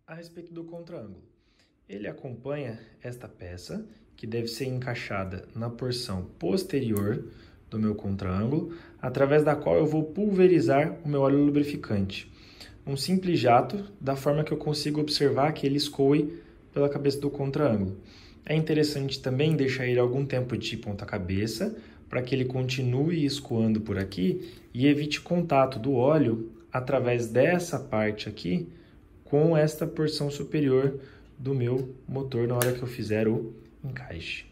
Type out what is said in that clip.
A respeito do contraângulo, ele acompanha esta peça, que deve ser encaixada na porção posterior do meu contraângulo, através da qual eu vou pulverizar o meu óleo lubrificante. Um simples jato, da forma que eu consigo observar que ele escoe pela cabeça do contraângulo. É interessante também deixar ele algum tempo de ponta cabeça, para que ele continue escoando por aqui e evite contato do óleo através dessa parte aqui com esta porção superior do meu motor na hora que eu fizer o encaixe.